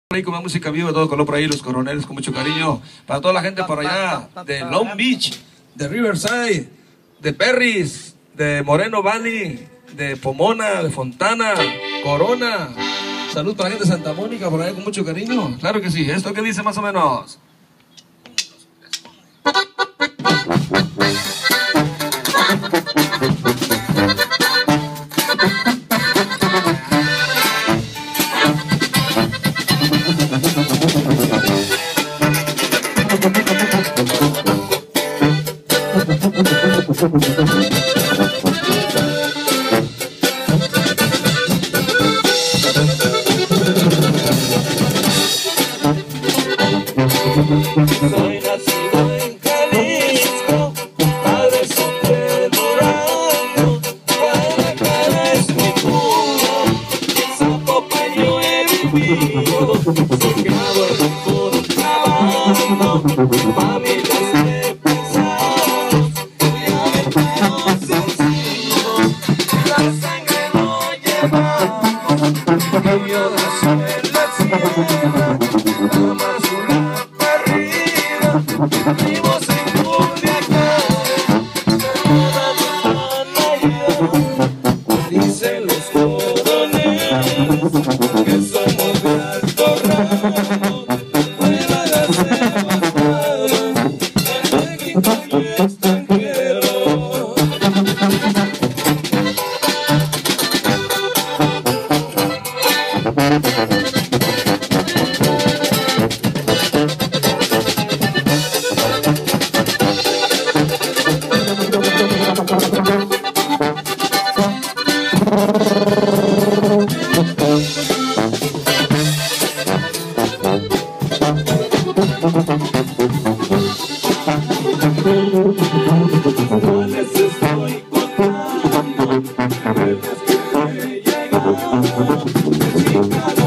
Ahí con la música viva, todo color por ahí, los coroneles con mucho cariño. Para toda la gente por allá, de Long Beach, de Riverside, de Perris, de Moreno Valley, de Pomona, de Fontana, Corona. Salud para la gente de Santa Mónica por allá con mucho cariño. Claro que sí. ¿Esto qué dice más o menos? Soy nacido en Jalisco, padre son de Durango, Guadalajara es mi puro, en Zapopan yo he vivido, soy criado en contrabando, familias de pesados, y aventeros sencillos, la sangre no llevamos, y yo nací en la sierra, la Marzula. Vivimos en Culiacán, dicen los coroneles que somos de alto rango, fuera de hacer en México y extranjero. No les estoy contando de las que he llegado.